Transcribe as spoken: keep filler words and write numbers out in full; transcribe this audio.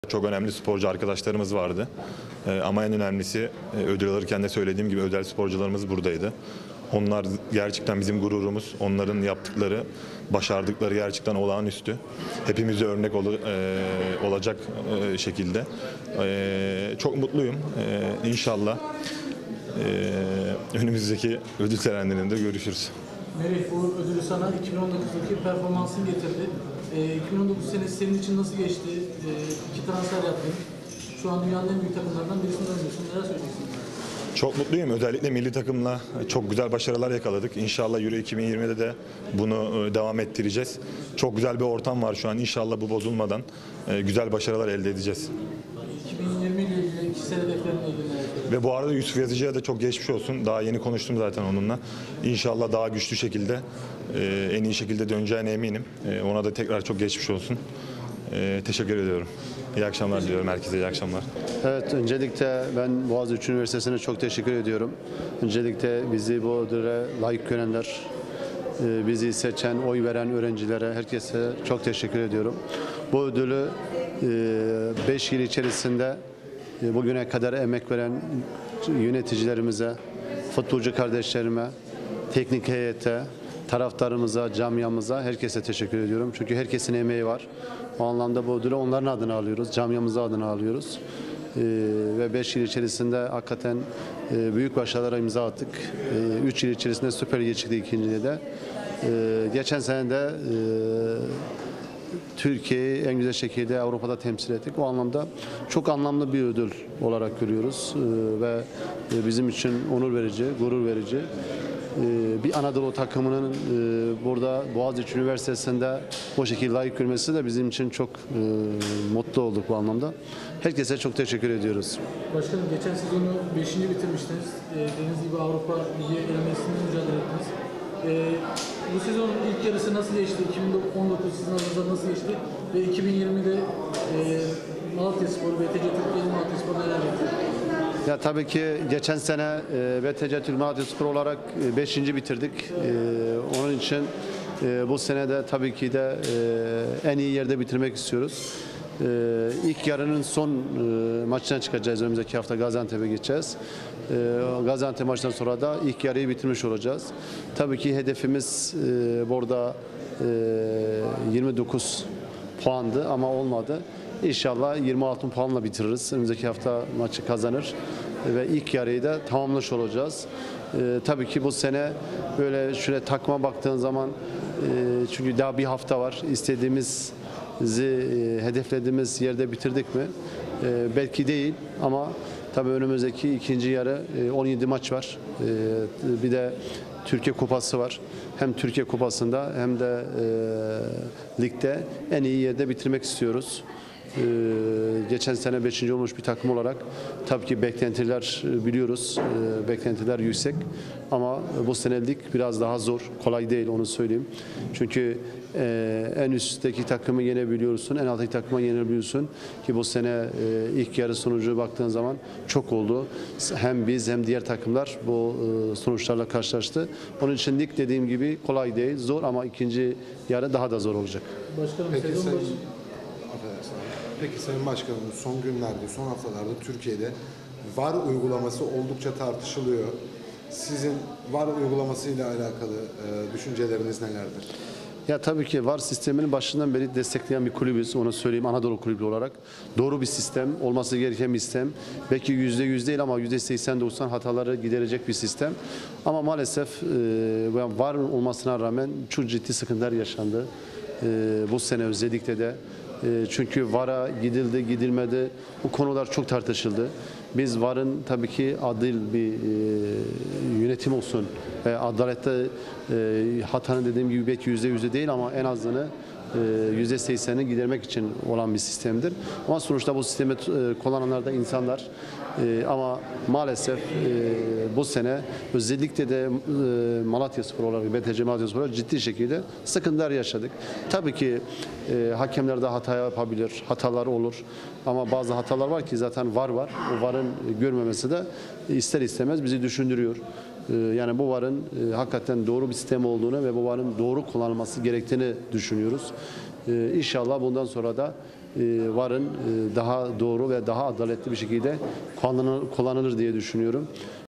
Çok önemli sporcu arkadaşlarımız vardı. Ee, ama en önemlisi e, ödül alırken de söylediğim gibi özel sporcularımız buradaydı. Onlar gerçekten bizim gururumuz. Onların yaptıkları, başardıkları gerçekten olağanüstü. Hepimize örnek ol, e, olacak e, şekilde. E, çok mutluyum. E, İnşallah e, önümüzdeki ödül törenlerinde görüşürüz. Merih, bu ödülü sana iki bin on dokuzdaki performansın getirdi. E, iki bin on dokuz senesi senin için nasıl geçti? E, iki transfer yaptın. Şu an dünyanın en büyük takımlarından birisini oynuyorsun. Neler söyleyeceksin? Çok mutluyum. Özellikle milli takımla çok güzel başarılar yakaladık. İnşallah Euro iki bin yirmide de bunu devam ettireceğiz. Çok güzel bir ortam var şu an. İnşallah bu bozulmadan güzel başarılar elde edeceğiz. iki bin yirmi ile ilgili kişisel hedeflerinle ilgili neler söyleyeceksin? Ve bu arada Yusuf Yazıcı'ya da çok geçmiş olsun. Daha yeni konuştum zaten onunla. İnşallah daha güçlü şekilde, en iyi şekilde döneceğine eminim. Ona da tekrar çok geçmiş olsun. Teşekkür ediyorum. İyi akşamlar diliyorum herkese. İyi akşamlar. Evet, öncelikle ben Boğaziçi Üniversitesi'ne çok teşekkür ediyorum. Öncelikle bizi bu ödüle layık görenler, bizi seçen, oy veren öğrencilere, herkese çok teşekkür ediyorum. Bu ödülü beş yıl içerisinde bugüne kadar emek veren yöneticilerimize, futbolcu kardeşlerime, teknik heyete, taraftarımıza, camiamıza, herkese teşekkür ediyorum. Çünkü herkesin emeği var. O anlamda bu ödülü onların adına alıyoruz, camiamıza adına alıyoruz. Ee, ve beş yıl içerisinde hakikaten e, büyük başarılara imza attık. üç yıl içerisinde Süper Lig'e çıktı ikinciye de. Ee, geçen sene de e, Türkiye'yi en güzel şekilde Avrupa'da temsil ettik. O anlamda çok anlamlı bir ödül olarak görüyoruz. Ee, ve bizim için onur verici, gurur verici. Bir Anadolu takımının burada Boğaziçi Üniversitesi'nde bu şekilde layık görmesi de bizim için çok mutlu olduk bu anlamda. Herkese çok teşekkür ediyoruz. Başkanım, geçen sezonu beşinci bitirmiştiniz. Dediğiniz gibi Avrupa Ligi elemesinde mücadele ettiniz. Bu sezonun ilk yarısı nasıl geçti? iki bin on dokuz sizin adınıza nasıl geçti? Ve iki bin yirmide Malatyaspor, B T C Türkiye'nin Malatyaspor neler yaptı? Ya tabii ki geçen sene e, B T C Türk Malatyaspor olarak e, beşinci bitirdik. E, onun için e, bu sene de tabii ki de e, en iyi yerde bitirmek istiyoruz. E, ilk yarının son e, maçına çıkacağız. Önümüzdeki hafta Gaziantep'e gideceğiz. E, Gaziantep maçından sonra da ilk yarıyı bitirmiş olacağız. Tabii ki hedefimiz e, burada e, yirmi dokuz puandı ama olmadı. İnşallah yirmi altı puanla bitiririz. Önümüzdeki hafta maçı kazanır ve ilk yarıyı da tamamlamış olacağız. Ee, tabii ki bu sene böyle şöyle takma baktığın zaman e, çünkü daha bir hafta var. İstediğimizi, e, hedeflediğimiz yerde bitirdik mi? E, belki değil ama tabii önümüzdeki ikinci yarı e, on yedi maç var. E, bir de Türkiye Kupası var. Hem Türkiye Kupası'nda hem de e, ligde en iyi yerde bitirmek istiyoruz. Ee, geçen sene beşinci olmuş bir takım olarak tabii ki beklentiler biliyoruz, ee, beklentiler yüksek ama bu senelik biraz daha zor, kolay değil onu söyleyeyim. Çünkü e, en üstteki takımı yenebiliyorsun, en alttaki takımı yenebiliyorsun ki bu sene e, ilk yarı sonucu baktığın zaman çok oldu. Hem biz hem diğer takımlar bu e, sonuçlarla karşılaştı. Onun için lig dediğim gibi kolay değil, zor ama ikinci yarı daha da zor olacak. Başkanım, Peki, sezon sayın, başı... Peki Sayın Başkanım, son günlerde, son haftalarda Türkiye'de VAR uygulaması oldukça tartışılıyor. Sizin VAR uygulamasıyla alakalı e, düşünceleriniz nelerdir? Ya tabii ki VAR sisteminin başından beri destekleyen bir kulübüz. Onu söyleyeyim, Anadolu Kulübü olarak. Doğru bir sistem, olması gereken bir sistem. Belki yüzde yüz değil ama yüzde seksen doksan hataları giderecek bir sistem. Ama maalesef e, VAR olmasına rağmen çok ciddi sıkıntılar yaşandı. E, bu sene özellikle de. Çünkü VAR'a gidildi, gidilmedi. Bu konular çok tartışıldı. Biz VAR'ın tabii ki adil bir e, yönetim olsun ve adalette e, hatanın dediğim gibi belki yüzde yüzde değil ama en azını yüzde seksenini gidermek için olan bir sistemdir. Ama sonuçta bu sistemi kullananlar da insanlar. Ama maalesef bu sene özellikle de Malatyaspor olarak, B T C Malatyaspor olarak ciddi şekilde sıkıntılar yaşadık. Tabii ki hakemler de hata yapabilir, hatalar olur. Ama bazı hatalar var ki zaten VAR var. O VAR'ın görmemesi de ister istemez bizi düşündürüyor. Yani bu VAR'ın hakikaten doğru bir sistem olduğunu ve bu VAR'ın doğru kullanılması gerektiğini düşünüyoruz. İnşallah bundan sonra da VAR'ın daha doğru ve daha adaletli bir şekilde kullanılır, kullanılır diye düşünüyorum.